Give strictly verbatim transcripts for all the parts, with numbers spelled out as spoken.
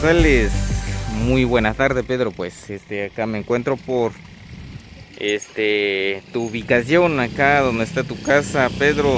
González. Muy buena tarde, Pedro. Pues este acá me encuentro por este tu ubicación, acá donde está tu casa, Pedro.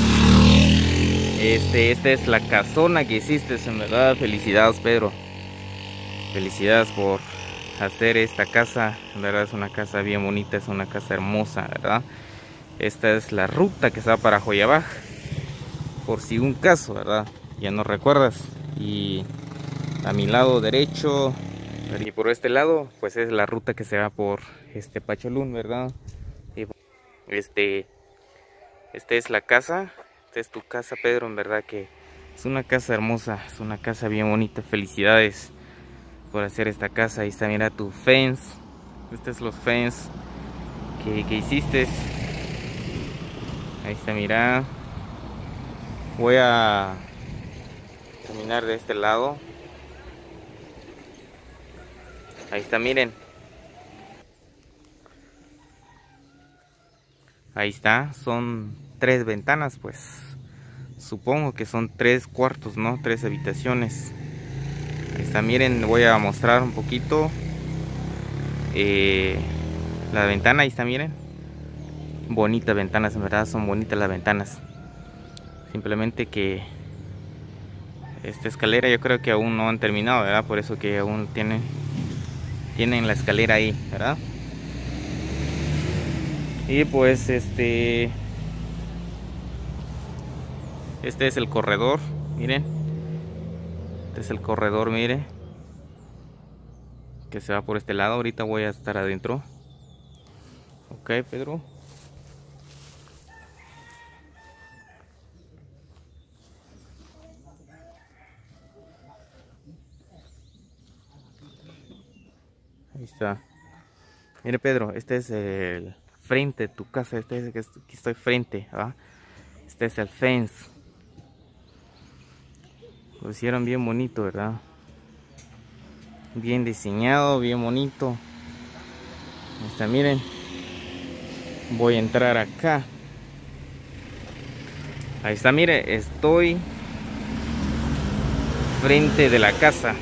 Este, esta es la casona que hiciste, en verdad. Felicidades, Pedro. Felicidades por hacer esta casa. En verdad es una casa bien bonita, es una casa hermosa, ¿verdad? Esta es la ruta que se va para Joyabaj, por si un caso, ¿verdad? Ya no recuerdas. Y a mi lado derecho y por este lado pues es la ruta que se va por este Pacholún, ¿verdad? Y este esta es la casa, esta es tu casa, Pedro. En verdad que es una casa hermosa, es una casa bien bonita. Felicidades por hacer esta casa. Ahí está, mira tu fence. Estos es los fence que, que hiciste. Ahí está, mira. Voy a terminar de este lado. Ahí está, miren. Ahí está, son tres ventanas, pues. Supongo que son tres cuartos, ¿no? Tres habitaciones. Ahí está, miren, voy a mostrar un poquito eh, la ventana. Ahí está, miren. Bonitas ventanas, en verdad, son bonitas las ventanas. Simplemente que esta escalera yo creo que aún no han terminado, ¿verdad? Por eso que aún tienen, tienen la escalera ahí, ¿verdad? Y pues este este es el corredor, miren. Este es el corredor, mire, que se va por este lado. Ahorita voy a estar adentro. Ok, Pedro. Ahí está. Mire, Pedro, este es el frente de tu casa. Este es el que aquí estoy frente, ¿ah? Este es el fence. Lo hicieron bien bonito, ¿verdad? Bien diseñado, bien bonito. Ahí está, miren. Voy a entrar acá. Ahí está, mire, estoy frente de la casa.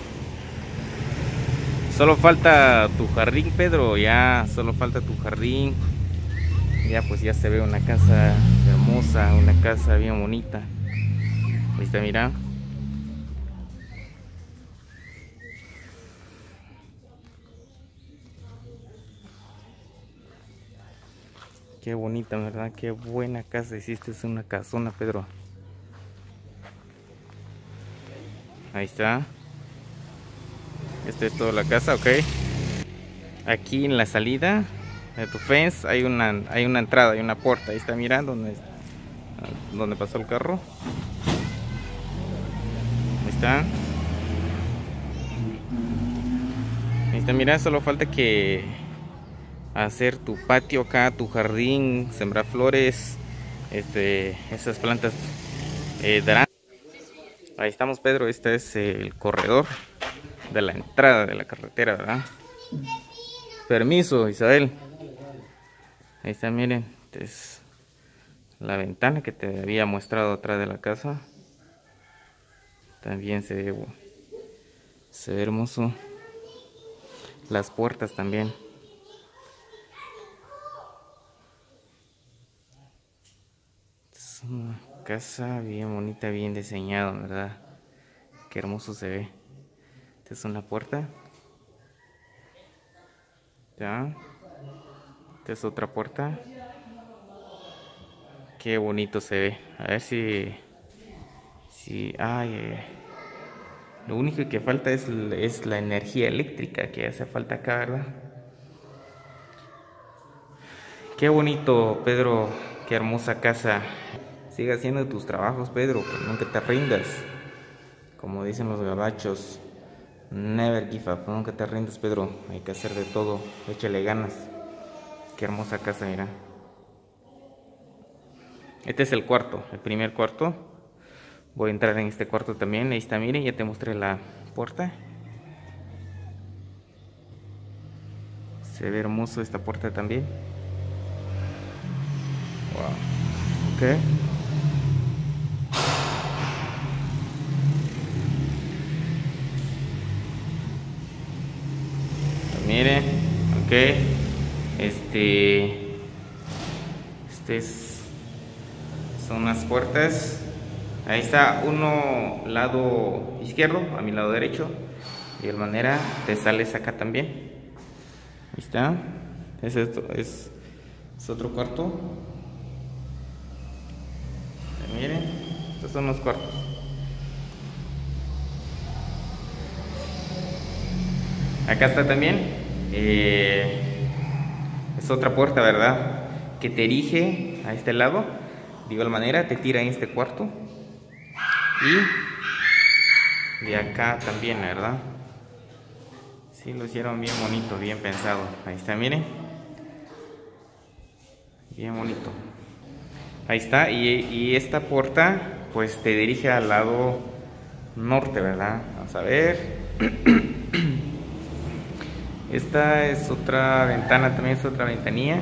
Solo falta tu jardín, Pedro. Ya, solo falta tu jardín. Ya pues ya se ve una casa hermosa, una casa bien bonita. Ahí está, mira. Qué bonita, ¿verdad? Qué buena casa hiciste, es una casona, Pedro. Ahí está. Esta es toda la casa, ok. Aquí en la salida de tu fence hay una, hay una entrada, hay una puerta. Ahí está, mira, donde, donde pasó el carro. Ahí está. Ahí está, mira, solo falta que hacer tu patio acá, tu jardín, sembrar flores, este, esas plantas eh, darán. Ahí estamos, Pedro. Este es el corredor de la entrada de la carretera, ¿verdad? Permiso, Isabel. Ahí está, miren. Esta es la ventana que te había mostrado atrás de la casa. También se ve, se ve hermoso. Las puertas también. Es una casa bien bonita, bien diseñada, ¿verdad? Qué hermoso se ve. Esta es una puerta. Ya. Esta es otra puerta. Qué bonito se ve. A ver si... si ay, eh, lo único que falta es, es la energía eléctrica que hace falta acá, ¿verdad? Qué bonito, Pedro. Qué hermosa casa. Sigue haciendo tus trabajos, Pedro, que nunca te rindas. Como dicen los gabachos, never give up. Nunca te rindas, Pedro. Hay que hacer de todo. Échale ganas. Qué hermosa casa, mira. Este es el cuarto, el primer cuarto. Voy a entrar en este cuarto también. Ahí está, miren, ya te mostré la puerta. Se ve hermoso esta puerta también. Wow. Ok. mire, ok, este, este es, son unas puertas, ahí está uno lado izquierdo, a mi lado derecho, de igual manera te sales acá también, ahí está, es esto, es, es otro cuarto, miren, estos son los cuartos. Acá está también, eh, es otra puerta, ¿verdad? Que te dirige a este lado, de igual manera te tira en este cuarto. Y de acá también, ¿verdad? Sí, lo hicieron bien bonito, bien pensado. Ahí está, miren. Bien bonito. Ahí está, y, y esta puerta pues te dirige al lado norte, ¿verdad? Vamos a ver. Esta es otra ventana, también es otra ventanilla.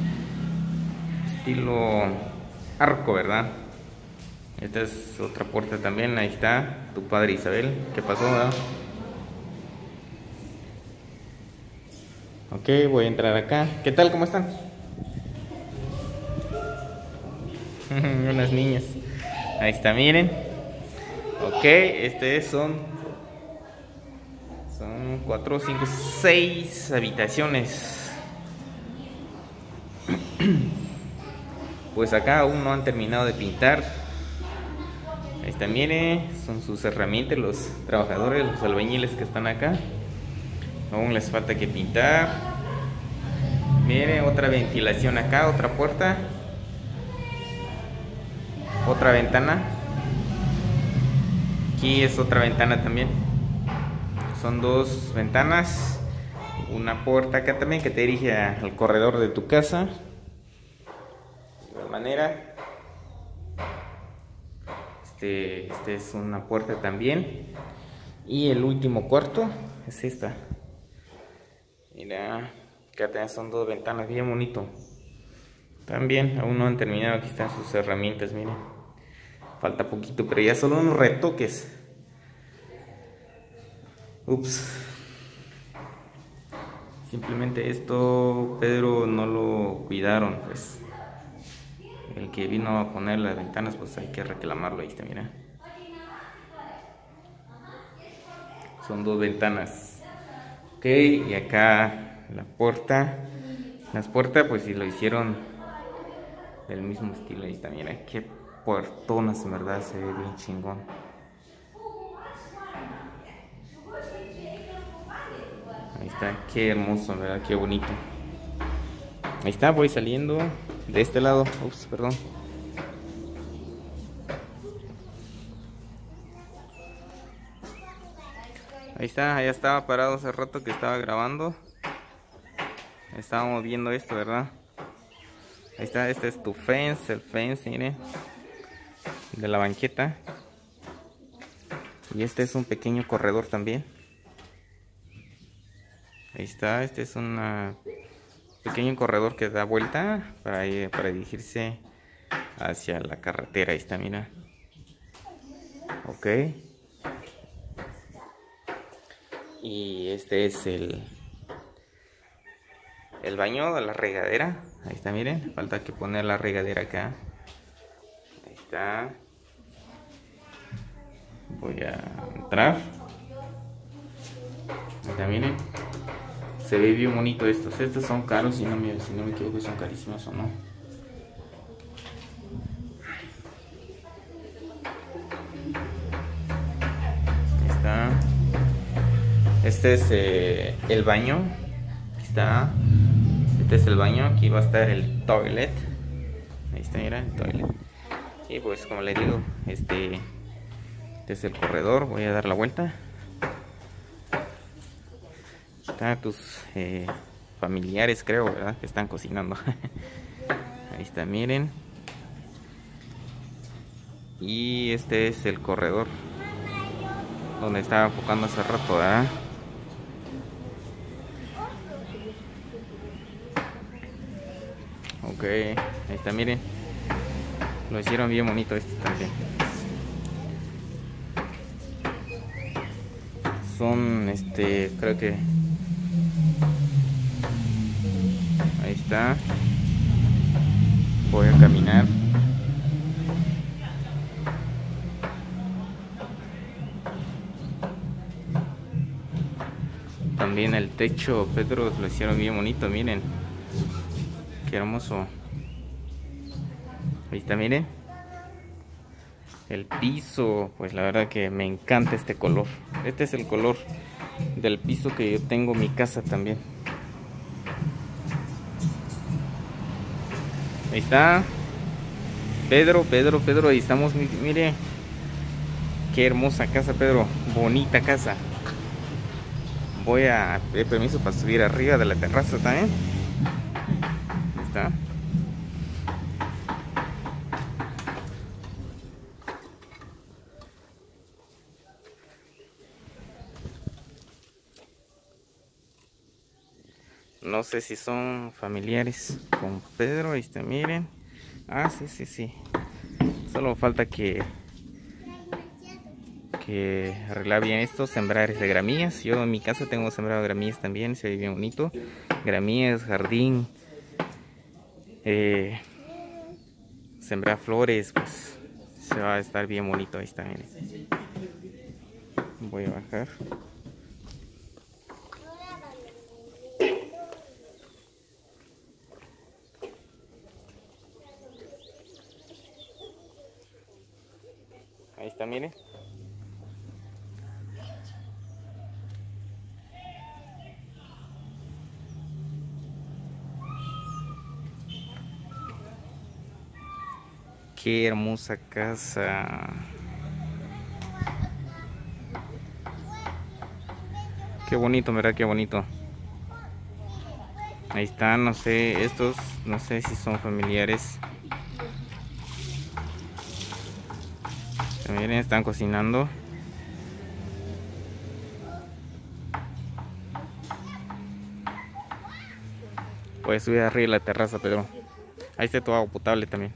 Estilo arco, ¿verdad? Esta es otra puerta también, ahí está. Tu padre Isabel, ¿qué pasó, verdad? Ok, voy a entrar acá. ¿Qué tal? ¿Cómo están? Unas niñas. Ahí está, miren. Ok, este son Son cuatro, cinco, seis habitaciones. Pues acá aún no han terminado de pintar. Ahí está, miren, son sus herramientas, los trabajadores, los albañiles que están acá. Aún les falta que pintar. Miren, otra ventilación acá, otra puerta, otra ventana. Aquí es otra ventana también. Son dos ventanas, una puerta acá también que te dirige al corredor de tu casa. De igual manera, este, este es una puerta también. Y el último cuarto es esta. Mira, acá también son dos ventanas, bien bonito. También aún no han terminado, aquí están sus herramientas, miren. Falta poquito, pero ya solo unos retoques. Ups. Simplemente esto, Pedro, no lo cuidaron, pues. El que vino a poner las ventanas, pues hay que reclamarlo. Ahí está, mira. Son dos ventanas. Ok, y acá la puerta. Las puertas, pues si lo hicieron del mismo estilo. Ahí está, mira. Qué puertonas, en verdad, se ve bien chingón. Ahí está, qué hermoso, ¿verdad? Qué bonito. Ahí está, voy saliendo de este lado. Ups, perdón. Ahí está, ya estaba parado hace rato que estaba grabando. Estábamos viendo esto, ¿verdad? Ahí está, este es tu fence, el fence, miren, de la banqueta. Y este es un pequeño corredor también. Ahí está, este es un pequeño corredor que da vuelta para, ir, para dirigirse hacia la carretera. Ahí está, mira. Ok. Y este es el, el baño de la regadera. Ahí está, miren. Falta que poner la regadera acá. Ahí está. Voy a entrar. Ahí está, miren. Se ve bien bonito estos. Estos son caros, si no me, si no me equivoco, son carísimos o no. Aquí está. Este es eh, el baño. Aquí está. Este es el baño. Aquí va a estar el toilet. Ahí está, mira, el toilet. Y pues como le digo, este, este es el corredor. Voy a dar la vuelta. Están tus eh, familiares, creo, ¿verdad? Que están cocinando. Ahí está, miren. Y este es el corredor donde estaba enfocando hace rato, ¿verdad? Ok, ahí está, miren. Lo hicieron bien bonito este también. Son, este, creo que está. Voy a caminar. También el techo, Pedro, lo hicieron bien bonito, miren. Qué hermoso. Ahí está, miren. El piso, pues la verdad que me encanta este color. Este es el color del piso que yo tengo en mi casa también. Ahí está. Pedro, Pedro, Pedro, ahí estamos, mire. Qué hermosa casa, Pedro. Bonita casa. Voy a pedir permiso para subir arriba de la terraza también. Ahí está. No sé si son familiares con Pedro. Ahí está, miren. Ah, sí, sí, sí. Solo falta que que arreglar bien esto, sembrar de gramillas. Yo en mi casa tengo sembrado gramillas también, se ve bien bonito. Gramillas, jardín, eh, sembrar flores, pues se va a estar bien bonito. Ahí está, miren. Voy a bajar. Ahí está, miren. Qué hermosa casa. Qué bonito, ¿verdad? Qué bonito. Ahí están, no sé, estos, no sé si son familiares. Miren, están cocinando. Voy a subir arriba de la terraza, pero ahí está todo agua potable también.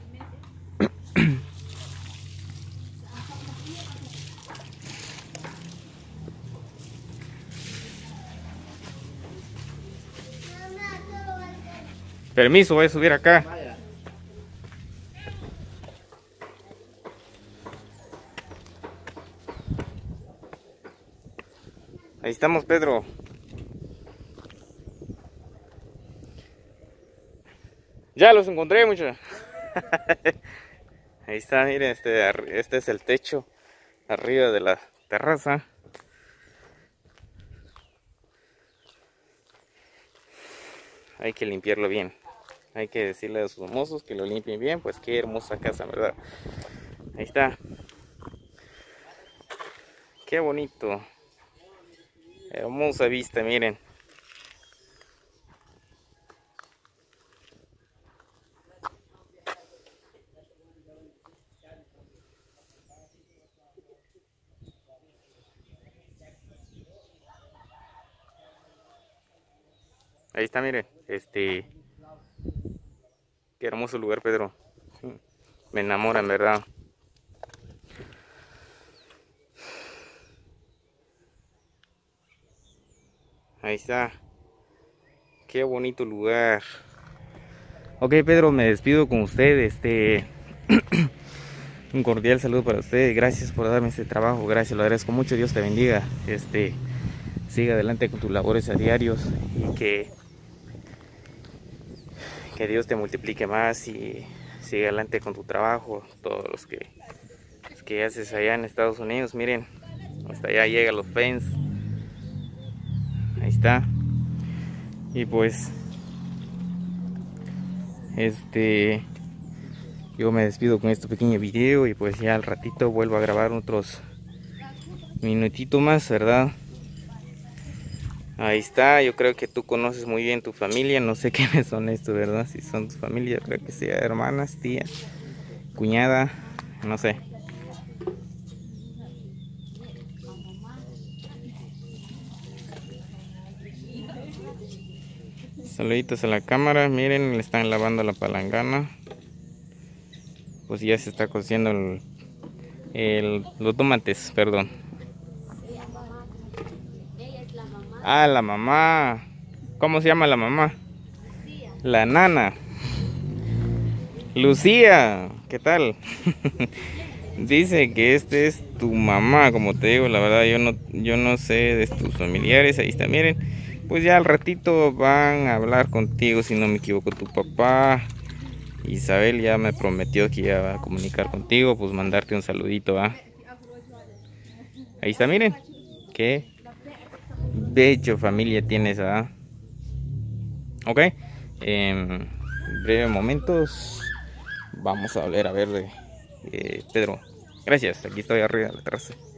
Permiso, voy a subir acá. Ahí estamos, Pedro. Ya los encontré, muchachos. Ahí está, miren, este, este es el techo arriba de la terraza. Hay que limpiarlo bien. Hay que decirle a sus mozos que lo limpien bien. Pues qué hermosa casa, ¿verdad? Ahí está. Qué bonito. Hermosa vista, miren. Ahí está, miren. Este. Qué hermoso lugar, Pedro. Me enamora, en verdad. Ahí está. Qué bonito lugar. Ok, Pedro, me despido con usted. Este. Un cordial saludo para usted. Gracias por darme este trabajo. Gracias, lo agradezco mucho. Dios te bendiga. Este. Siga adelante con tus labores a diarios. Y que. Que Dios te multiplique más. Y siga adelante con tu trabajo. Todos los que. Los que haces allá en Estados Unidos. Miren. Hasta allá llegan los fans. Ahí está. Y pues. Este. Yo me despido con este pequeño video. Y pues ya al ratito vuelvo a grabar otros minutitos más, ¿verdad? Ahí está. Yo creo que tú conoces muy bien tu familia. No sé quiénes son estos, ¿verdad? Si son tu familia, creo que sea hermanas, tía, cuñada, no sé. Saluditos a la cámara. Miren, le están lavando la palangana. Pues ya se está cociendo el, el, los tomates, perdón. Ah, la mamá. ¿Cómo se llama la mamá? La nana. Lucía, ¿qué tal? Dice que este es tu mamá, como te digo, la verdad yo no, yo no sé de tus familiares, ahí está, miren. Pues ya al ratito van a hablar contigo, si no me equivoco, tu papá. Isabel ya me prometió que iba a comunicar contigo, pues mandarte un saludito, ¿va? Ahí está, miren. Qué bello familia tienes, ¿ah? Ok. En breves momentos vamos a volver a ver, eh, Pedro. Gracias, aquí estoy arriba de la terraza.